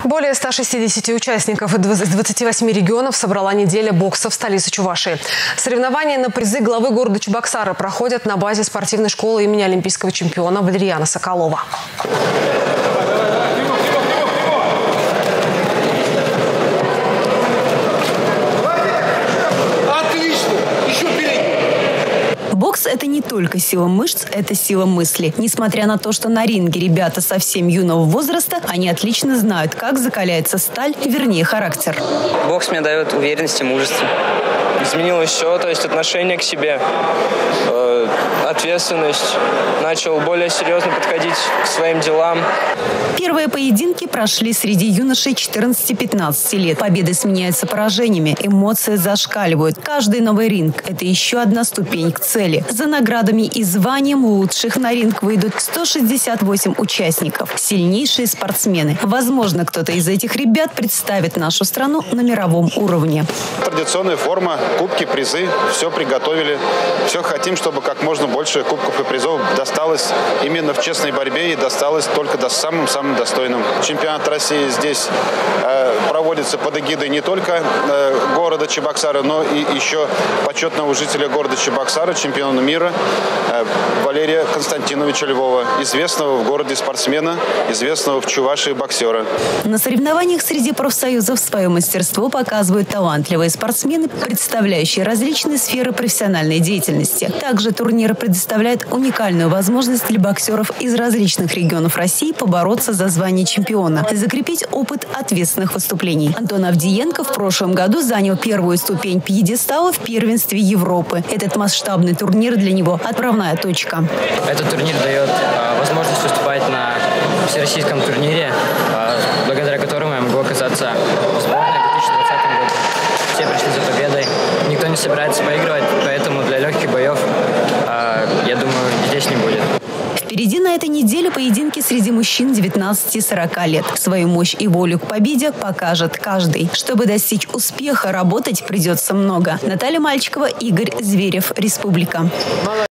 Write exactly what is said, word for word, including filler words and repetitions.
Более ста шестидесяти участников из двадцати восьми регионов собрала неделя бокса в столице Чувашии. Соревнования на призы главы города Чебоксары проходят на базе спортивной школы имени олимпийского чемпиона Валерьяна Соколова. Бокс – это не только сила мышц, это сила мысли. Несмотря на то, что на ринге ребята совсем юного возраста, они отлично знают, как закаляется сталь, вернее характер. Бокс мне дает уверенность и мужество. Изменилось все, то есть отношение к себе, э, ответственность. Начал более серьезно подходить к своим делам. Первые поединки прошли среди юношей четырнадцати-пятнадцати лет. Победы сменяются поражениями, эмоции зашкаливают. Каждый новый ринг – это еще одна ступень к цели. За наградами и званием лучших на ринг выйдут сто шестьдесят восемь участников. Сильнейшие спортсмены. Возможно, кто-то из этих ребят представит нашу страну на мировом уровне. Традиционная форма, кубки, призы. Все приготовили. Все хотим, чтобы как можно больше кубков и призов досталось именно в честной борьбе и досталось только до самым-самым достойным. Чемпионат России здесь э, проводится под эгидой не только э, города Чебоксары, но и еще почетного жителя города Чебоксары, чемпиона мира э, Валерия Константиновича Львова, известного в городе спортсмена, известного в Чувашии боксера. На соревнованиях среди профсоюзов свое мастерство показывают талантливые спортсмены, представляющие различные сферы профессиональной деятельности. Также турнир предоставляет уникальную возможность для боксеров из различных регионов России побороться за звание чемпиона, закрепить опыт ответственных выступлений. Антон Авдиенко в прошлом году занял первую ступень пьедестала в первенстве Европы. Этот масштабный турнир для него – отправная точка. Этот турнир дает а, возможность выступать на всероссийском турнире, а, благодаря которому я могу оказаться в сборной в две тысячи двадцатом году. Все пришли за победой. Никто не собирается поигрывать, поэтому для легких боев, а, я думаю, здесь не будет. Впереди на этой неделе поединки среди мужчин девятнадцати-сорока лет. Свою мощь и волю к победе покажет каждый. Чтобы достичь успеха, работать придется много. Наталья Мальчикова, Игорь Зверев, Республика.